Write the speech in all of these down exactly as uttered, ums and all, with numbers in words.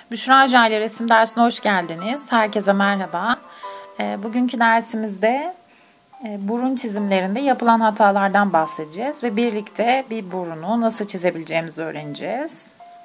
Büşra Hoca ile resim dersine hoş geldiniz. Herkese merhaba. E, bugünkü dersimizde e, burun çizimlerinde yapılan hatalardan bahsedeceğiz ve birlikte bir burunu nasıl çizebileceğimizi öğreneceğiz.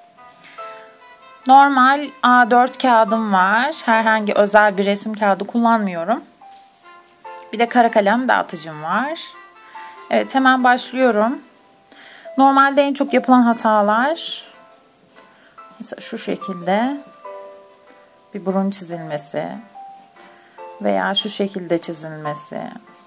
Normal A dört kağıdım var. Herhangi özel bir resim kağıdı kullanmıyorum. Bir de kara kalem dağıtıcım var. Evet, hemen başlıyorum. Normalde en çok yapılan hatalar mesela şu şekilde bir burun çizilmesi veya şu şekilde çizilmesi.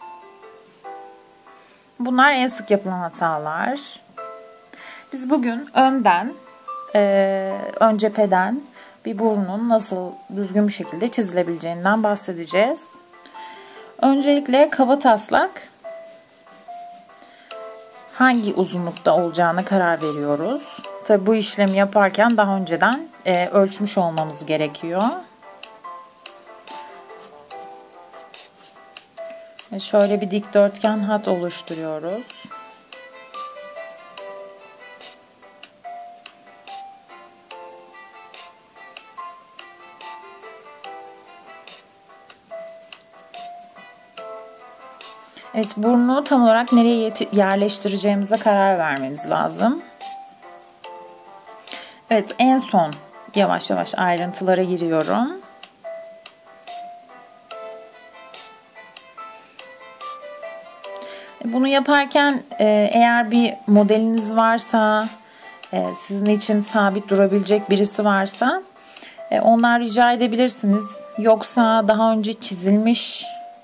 Bunlar en sık yapılan hatalar. Biz bugün önden, e, ön cepheden bir burnun nasıl düzgün bir şekilde çizilebileceğinden bahsedeceğiz. Öncelikle kabataslak hangi uzunlukta olacağına karar veriyoruz. Tabi bu işlemi yaparken daha önceden e, ölçmüş olmamız gerekiyor. Ve şöyle bir dikdörtgen hat oluşturuyoruz. Evet, burnu tam olarak nereye yerleştireceğimize karar vermemiz lazım. Evet, en son yavaş yavaş ayrıntılara giriyorum. Bunu yaparken eğer bir modeliniz varsa, sizin için sabit durabilecek birisi varsa ondan rica edebilirsiniz. Yoksa daha önce çizilmiş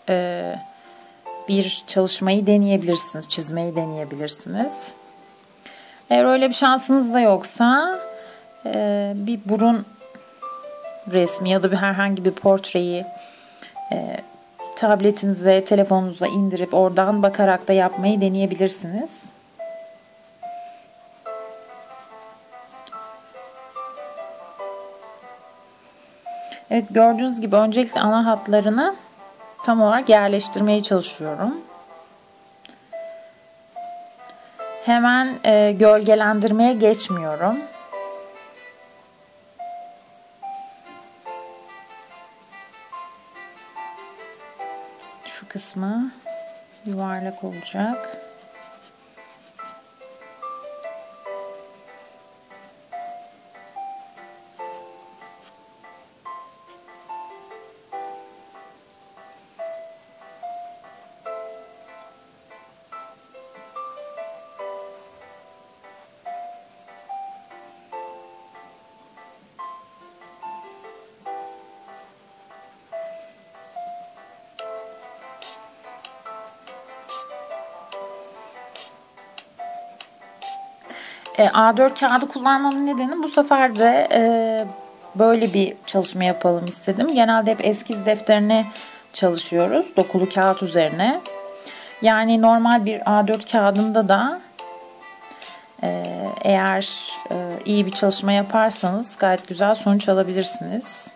bir çalışmayı deneyebilirsiniz, çizmeyi deneyebilirsiniz. Eğer öyle bir şansınız da yoksa bir burun resmi ya da bir herhangi bir portreyi tabletinize, telefonunuza indirip oradan bakarak da yapmayı deneyebilirsiniz. Evet, gördüğünüz gibi öncelikle ana hatlarını tam olarak yerleştirmeye çalışıyorum. Hemen e, gölgelendirmeye geçmiyorum. Şu kısmı yuvarlak olacak. A dört kağıdı kullanmamın nedeni bu sefer de e, böyle bir çalışma yapalım istedim. Genelde hep eskiz defterine çalışıyoruz. Dokulu kağıt üzerine. Yani normal bir A dört kağıdında da e, eğer e, iyi bir çalışma yaparsanız gayet güzel sonuç alabilirsiniz.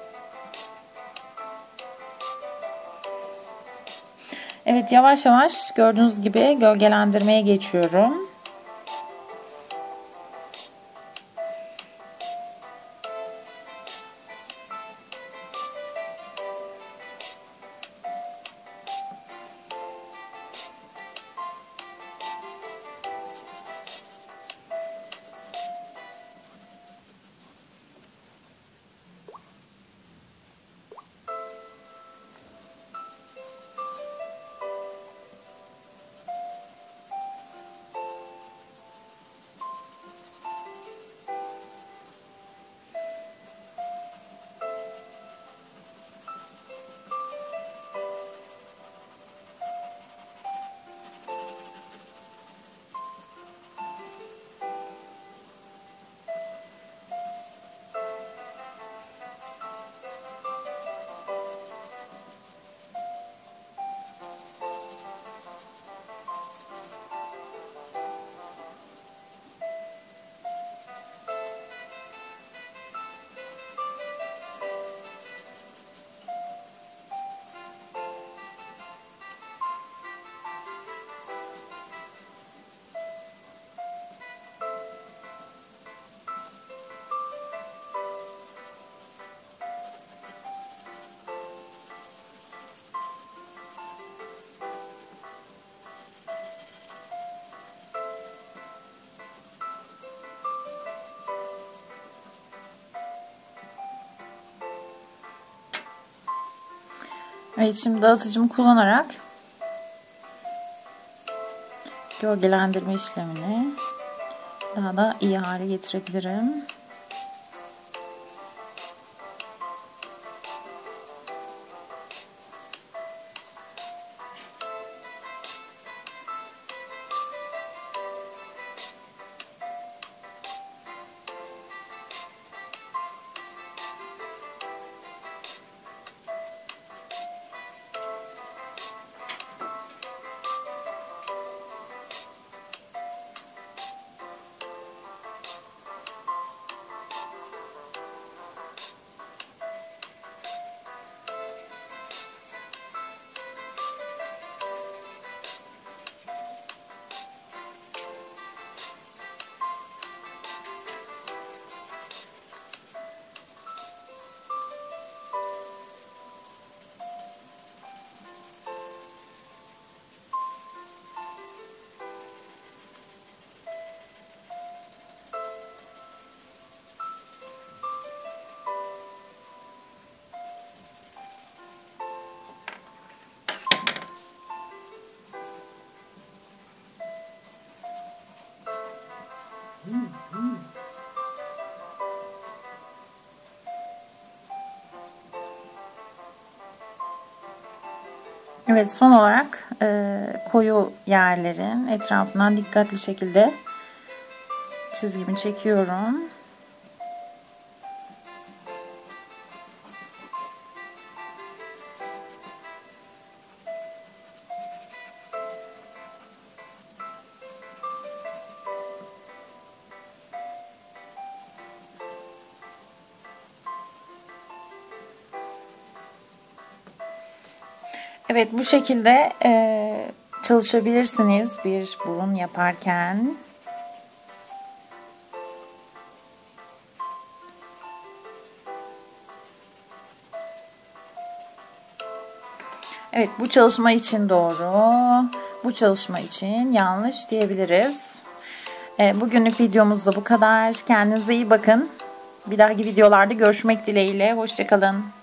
Evet, yavaş yavaş gördüğünüz gibi gölgelendirmeye geçiyorum. Evet, şimdi dağıtıcımı kullanarak gölgelendirme işlemini daha da iyi hale getirebilirim. Evet, son olarak e, koyu yerlerin etrafından dikkatli şekilde çizgimi çekiyorum. Evet, bu şekilde e, çalışabilirsiniz bir burun yaparken. Evet, bu çalışma için doğru, bu çalışma için yanlış diyebiliriz. E, bugünlük videomuz da bu kadar. Kendinize iyi bakın. Bir dahaki videolarda görüşmek dileğiyle. Hoşça kalın.